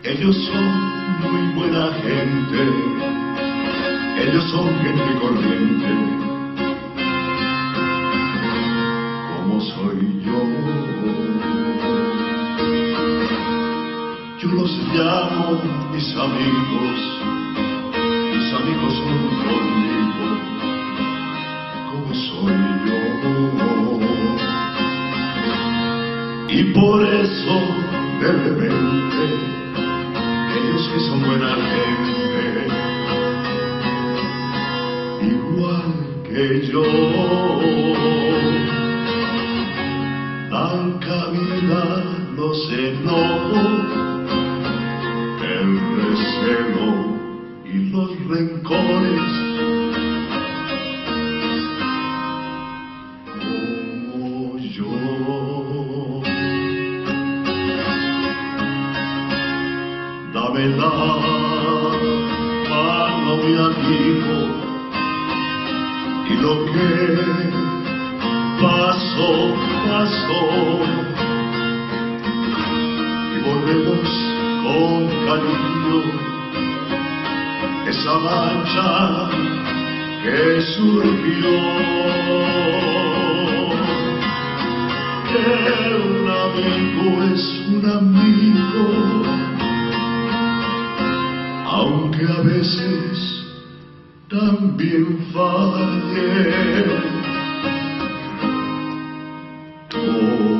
Ellos son muy buena gente, ellos son gente corriente, como soy yo. Yo los llamo mis amigos son conmigo, como soy yo. Y por eso, de repente, ellos que son buena gente, igual que yo, dan cabida a los enojos, el recelo y los rencores, como yo. Dame la mano, mi amigo, y lo que pasó, pasó, y volvemos con cariño esa mancha que surgió. Un amigo es un amigo, aunque a veces también falle.